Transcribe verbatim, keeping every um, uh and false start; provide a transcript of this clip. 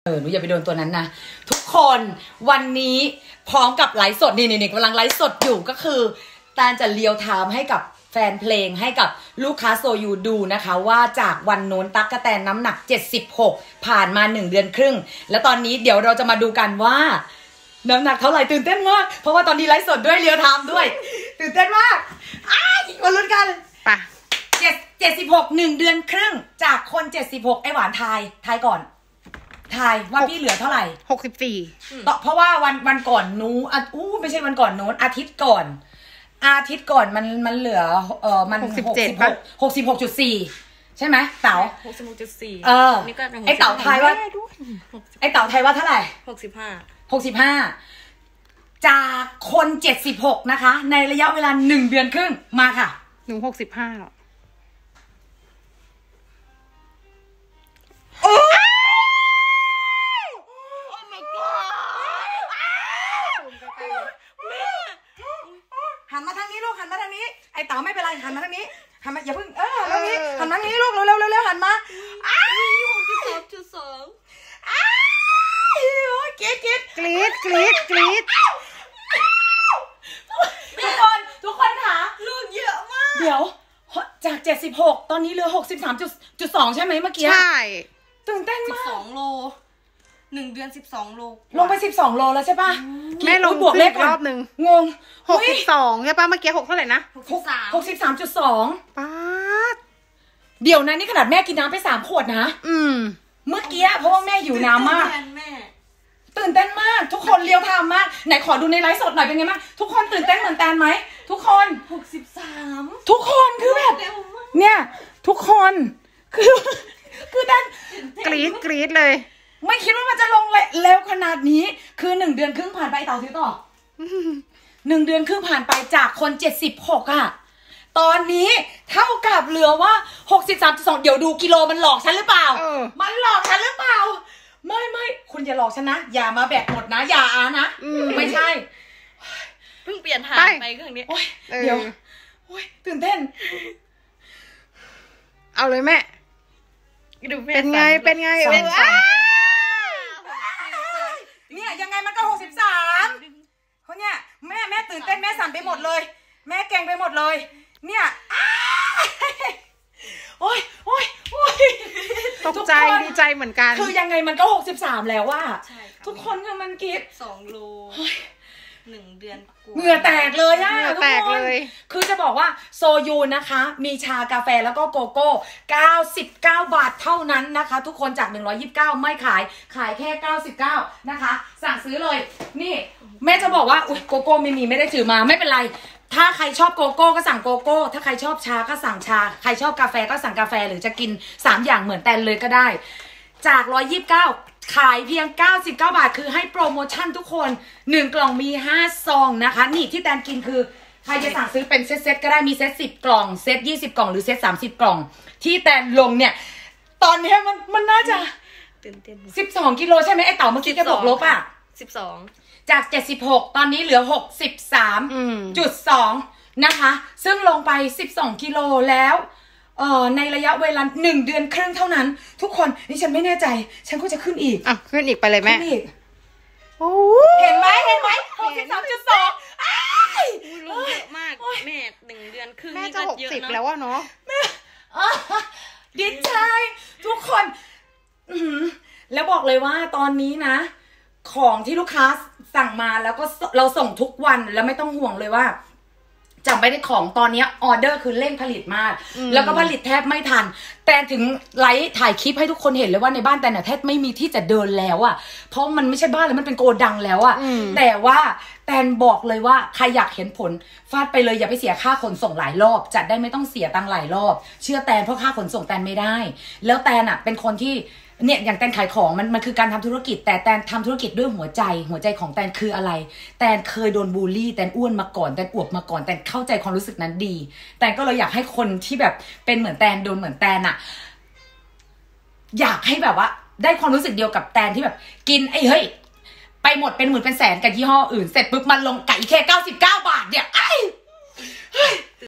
เออหนูอย่าไปโดนตัวนั้นนะทุกคนวันนี้พร้อมกับไลฟ์สดนี่นี่กำลังไลฟ์สดอยู่ก็คือตาลจะเลียวไทม์ให้กับแฟนเพลงให้กับลูกค้าโซยูดูนะคะว่าจากวันโน้นตั๊กกะแตนน้ำหนักเจ็ดสิบหกผ่านมาหนึ่งเดือนครึ่งแล้วตอนนี้เดี๋ยวเราจะมาดูกันว่าน้ำหนักเท่าไหร่ตื่นเต้นมากเพราะว่าตอนนี้ไลฟ์สดด้วยเลียวไทม์ด้วยตื่นเต้นมากอ้ายมาลุ้นกันไปเจ็ดเจ็ดสิบหกหนึ่งเดือนครึ่งจากคนเจ็ดสิบหกไอหวานทายทายก่อนทายว่าพี่เหลือเท่าไหร่หกสิบสี่เพราะว่าวันวันก่อนนู้อ่ะอู้ไม่ใช่วันก่อนนู้นอาทิตย์ก่อนอาทิตย์ก่อนมันมันเหลือเออมันหกสิบเจ็ดหกสิบหกจุดสี่ใช่ไหมเต๋าหกสิบหกจุดสี่เออไอเต๋าทายว่าไอเต๋าทายว่าเท่าไหร่หกสิบห้าหกสิบห้าจากคนเจ็ดสิบหกนะคะในระยะเวลาหนึ่งเดือนครึ่งมาค่ะหนูหกสิบห้าหันมาทางนี้ลูกหันมาทางนี้ไอเต๋าไม่เป็นไรหันมาทางนี้หันมาอย่าเพิ่งเออทางนี้หันมาทางนี้ลูกเร็วเร็วเร็วเร็วหันมาอ้าวหกสิบสองจุดสองอ้าวกรี๊ดกรี๊ดกรี๊ดกรี๊ดกรี๊ดทุกคนทุกคนค่ะลูกเยอะมากเดี๋ยวจากเจ็ดสิบหกตอนนี้เหลือหกสิบสามจุดสองใช่ไหมเมื่อกี้ใช่ตื่นเต้นมากสิบสองโลหนึ่งเดือนสิบสองโลลงไปสิบสองโลแล้วใช่ป่ะแม่ลงบวกเลขรอบหนึ่งงงหกสิบสองใช่ป่ะเมื่อกี้หกเท่าไหร่นะหกสิบสามหกสิบสามจุดสองป๊าดเดี๋ยวนะนี่ขนาดแม่กินน้ำไปสามขวดนะอืมเมื่อกี้เพราะว่าแม่หิวน้ำมากตื่นเต้นมากทุกคนเลี้ยวทำมากไหนขอดูในไลฟ์สดหน่อยเป็นไงบ้างทุกคนตื่นเต้นเหมือนแตนไหมทุกคนหกสิบสามทุกคนคือแบบเนี่ยทุกคนคือคือแตนกรี๊ดกรี๊ดเลยไม่คิดว่ามันจะลงเร็วขนาดนี้คือหนึ่งเดือนครึ่งผ่านไปเต่าถือต่อหนึ่งเดือนครึ่งผ่านไปจากคนเจ็ดสิบหกอะตอนนี้เท่ากับเหลือว่าหกสิบสามจุดสองเดี๋ยวดูกิโลมันหลอกฉันหรือเปล่ามันหลอกฉันหรือเปล่าไม่ไม่คุณอย่าหลอกฉันนะอย่ามาแบกหมดนะอย่าอานะไม่ใช่เพิ่งเปลี่ยนทางไปครั้งนี้เดี๋ยวโอ้ยตื่นเต้นเอาเลยแม่เป็นไงเป็นไงเนี่ยยังไงมันก็หกสิบสามเขาเนี่ยแม่แม่ตื่นเต้นแม่สั่นไปหมดเลยแม่เก่งไปหมดเลยเนี่ยโอ้ยโอ้ยโอ้ยตกใจดีใจเหมือนกันคือยังไงมันก็หกสิบสามแล้วว่าทุกคนคือมันคิดสองโลหนึ่งเดือนเหงื่อแตกเลยอ่ะทุกคนคือจะบอกว่าโซยูนะคะมีชากาแฟแล้วก็โกโก้เก้าสิบเก้าบาทเท่านั้นนะคะทุกคนจากหนึ่งร้อยยี่สิบเก้าไม่ขายขายแค่เก้าสิบเก้านะคะสั่งซื้อเลยนี่แม่จะบอกว่าอุ๊ยโกโก้ไม่มีไม่ได้ถือมาไม่เป็นไรถ้าใครชอบโกโก้ก็สั่งโกโก้ถ้าใครชอบชาก็สั่งชาใครชอบกาแฟก็สั่งกาแฟหรือจะกินสามอย่างเหมือนแตนเลยก็ได้จากหนึ่งร้อยยี่สิบเก้าขายเพียงเก้าสิบเก้าบาทคือให้โปรโมชั่นทุกคนหนึ่งกล่องมีห้าซองนะคะนี่ที่แตนกินคือใครจะสั่งซื้อเป็นเซตๆก็ได้มีเซตสิบกล่องเซตยี่สิบกล่องหรือเซตสามสิบกล่องที่แตนลงเนี่ยตอนนี้มันมันน่าจะตื่นเต้นสิบสองกิโลใช่ไหมไอเต่าเมื่อกี้แกบอกลบอ่ะสิบสองจากเจ็ดสิบหกตอนนี้เหลือหกสิบสามจุดสองนะคะซึ่งลงไปสิบสองกิโลแล้วเอ่อในระยะเวลาหนึ่งเดือนครึ่งเท่านั้นทุกคนนี่ฉันไม่แน่ใจฉันก็จะขึ้นอีกอ่ะขึ้นอีกไปเลยแม่โอ้เห็นไหมเห็นไหมหกสิบสามจุดสองอ้ายลงเยอะมากแม่หนึ่งเดือนครึ่งแม่จะหกสิบแล้วอะเนาะแม่ดีใจทุกคนแล้วบอกเลยว่าตอนนี้นะของที่ลูกค้าสั่งมาแล้วก็เราส่งทุกวันแล้วไม่ต้องห่วงเลยว่าจำไม่ได้ของตอนนี้ออเดอร์คือเร่งผลิตมากแล้วก็ผลิตแทบไม่ทันแต่ถึงไลฟ์ถ่ายคลิปให้ทุกคนเห็นเลยว่าในบ้านแต่เนี่ยแทบไม่มีที่จะเดินแล้วอ่ะเพราะมันไม่ใช่บ้านแล้วมันเป็นโกดังแล้วอ่ะแต่ว่าแตนบอกเลยว่าใครอยากเห็นผลฟาดไปเลยอย่าไปเสียค่าขนส่งหลายรอบจัดได้ไม่ต้องเสียตังค์หลายรอบเชื่อแตนเพราะค่าขนส่งแตนไม่ได้แล้วแตนอ่ะเป็นคนที่เนี่ยอย่างแตนขายของมันมันคือการทำธุรกิจแต่แตนทำธุรกิจด้วยหัวใจหัวใจของแตนคืออะไรแตนเคยโดนบูลลี่แตนอ้วนมาก่อนแตนอวบมาก่อนแตนเข้าใจความรู้สึกนั้นดีแตนก็เลยอยากให้คนที่แบบเป็นเหมือนแตนโดนเหมือนแตนอะอยากให้แบบว่าได้ความรู้สึกเดียวกับแตนที่แบบกินไอ้เฮ้ยไปหมดเป็นหมื่นเป็นแสนกับยี่ห้ออื่นเสร็จปุ๊บมันลงไก่แค่เก้าสิบเก้าบาทเนี่ยไอ้เฮ้ย